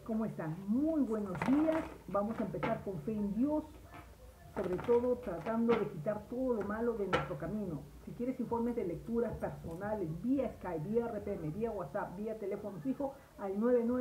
¿Cómo están? Muy buenos días. Vamos a empezar con fe en Dios, sobre todo tratando de quitar todo lo malo de nuestro camino. Si quieres informes de lecturas personales, vía Skype, vía RPM, vía WhatsApp, vía teléfono fijo, al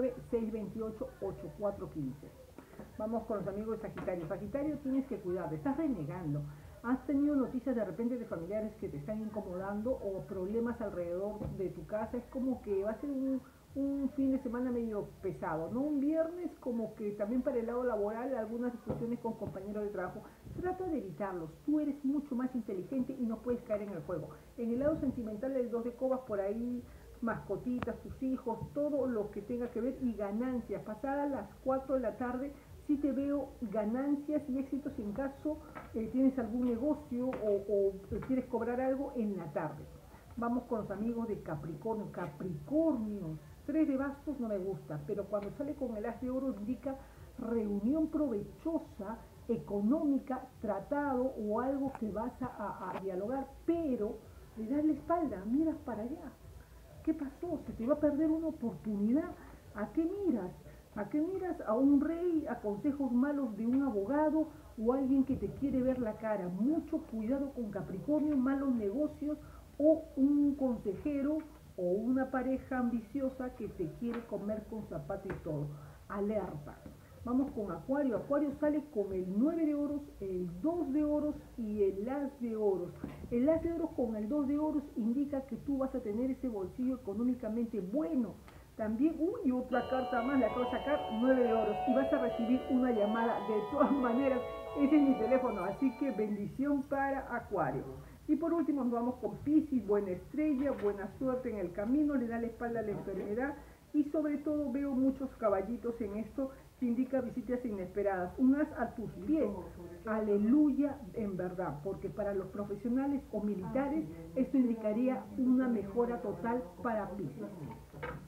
99628-8415. Vamos con los amigos de Sagitario. Sagitario, tienes que cuidarte, estás renegando. ¿Has tenido noticias de repente de familiares que te están incomodando o problemas alrededor de tu casa? Es como que va a ser un fin de semana medio pesado, ¿no? Un viernes como que también para el lado laboral algunas discusiones con compañeros de trabajo. Trata de evitarlos, tú eres mucho más inteligente y no puedes caer en el juego. En el lado sentimental el 2 de copas por ahí, mascotitas, tus hijos, todo lo que tenga que ver y ganancias. Pasadas las 4 de la tarde sí te veo ganancias y éxitos en caso tienes algún negocio o quieres cobrar algo en la tarde. Vamos con los amigos de Capricornio. Capricornio, 3 de bastos no me gusta, pero cuando sale con el as de oro indica reunión provechosa, económica, tratado o algo que vas a dialogar, pero le das la espalda, miras para allá. ¿Qué pasó? Se te va a perder una oportunidad. ¿A qué miras? ¿A qué miras? ¿A un rey? ¿A consejos malos de un abogado o alguien que te quiere ver la cara? Mucho cuidado con Capricornio, malos negocios o un consejero o una pareja ambiciosa que te quiere comer con zapato y todo. Alerta. Vamos con Acuario. Acuario sale con el 9 de oros, el 2 de oros y el as de oros. El as de oros con el 2 de oros indica que tú vas a tener ese bolsillo económicamente bueno. También, otra carta más, la acabo de sacar, 9 de oros. Y vas a recibir una llamada de todas maneras. Ese es mi teléfono, así que bendición para Acuario. Y por último nos vamos con Piscis, buena estrella, buena suerte en el camino, le da la espalda a la enfermedad. Y sobre todo veo muchos caballitos en esto que indica visitas inesperadas. Un as a tus pies. Aleluya en verdad, porque para los profesionales o militares esto indicaría una mejora total para Piscis.